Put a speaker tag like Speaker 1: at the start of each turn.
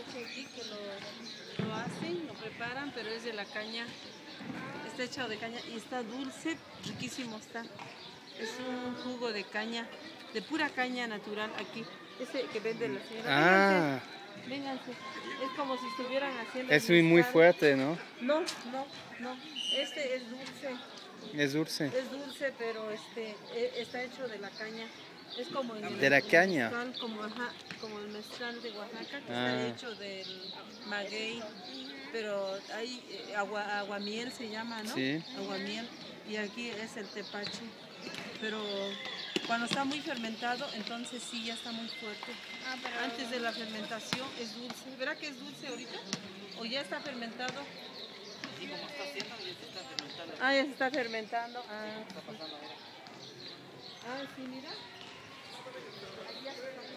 Speaker 1: tepache aquí que lo hacen, lo preparan, pero es de la caña. Está hecho de caña y está dulce, riquísimo está. Es un jugo de caña, de pura caña natural aquí. Ese que vende la señora.
Speaker 2: Ah,
Speaker 1: Vénganse. Es como si estuvieran haciendo
Speaker 2: es
Speaker 1: el
Speaker 2: muy
Speaker 1: mezcal.
Speaker 2: fuerte, ¿no?
Speaker 1: No. Este es dulce.
Speaker 2: Es dulce.
Speaker 1: Es dulce, pero está hecho de la caña. Es como
Speaker 2: De la caña.
Speaker 1: mezcal, como el mezcal de Oaxaca, que está hecho del maguey, pero hay aguamiel se llama, ¿no?
Speaker 2: Sí.
Speaker 1: Aguamiel. Y aquí es el tepache. Pero cuando está muy fermentado, entonces sí, ya está muy fuerte. Antes de la fermentación es dulce. ¿Verá que es dulce ahorita? ¿O ya está fermentado?
Speaker 3: Y como está haciendo, ya se está fermentando.
Speaker 1: Ah, ya se está fermentando. Ah,
Speaker 3: Está pasando ahora.
Speaker 1: sí, mira.